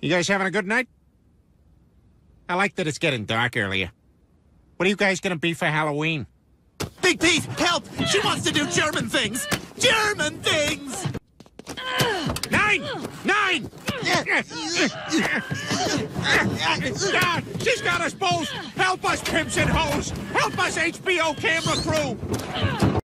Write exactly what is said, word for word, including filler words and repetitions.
You guys having a good night? I like that it's getting dark earlier. What are you guys gonna be for Halloween? Big Pete, help! She wants to do German things! German things! Nine! Nine! God, she's got us both! Help us, pimps and hoes! Help us, H B O camera crew!